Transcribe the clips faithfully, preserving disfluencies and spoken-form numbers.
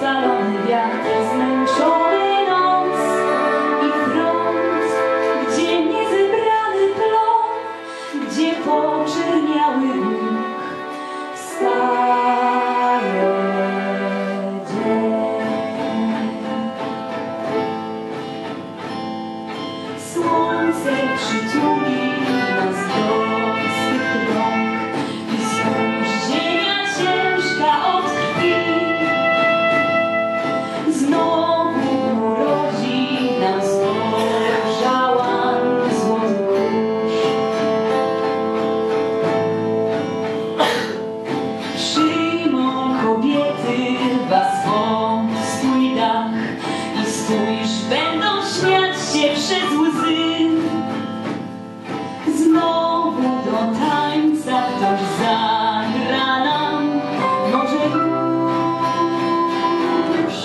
Ocalony wiatr, zmęczony noc i front, gdzie niezebrany plon, gdzie poczerniały łuk, wstaje dzień. Słońce przytuli nas do swych rąk i spójrz, ziemia ciężka od krwi znowu urodzi nam zgorzała złoty kurz. Przyjmą kobiety was pod swój dach i spójrz, będą śmiać się przez łzy. Znowu do tańca ktoś zagra nam, może już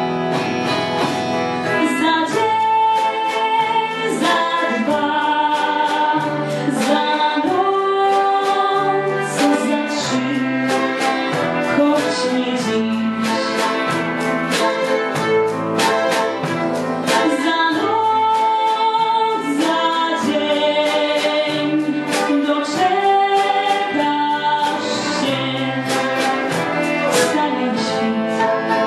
za dzień, za dwa, za noc, za trzy, choć nie dziś. Za noc, za dzień doczekasz się, wstanie świt.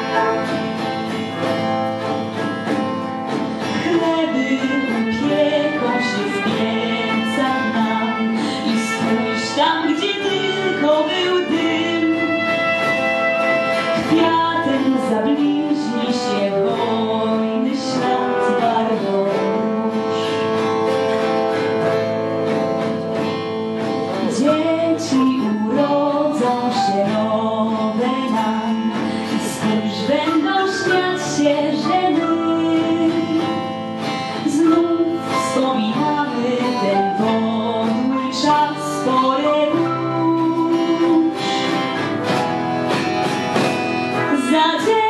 Chleby upieką się w piecach nam i spójrz tam, gdzie tylko był dym. Kwiatem zabliźni się wojny ślad barwą róż. Dzieci urodzą się nowe nam i spójrz, będą śmiać się, że my znów wspominamy ten podły czas porę róż. Za dzień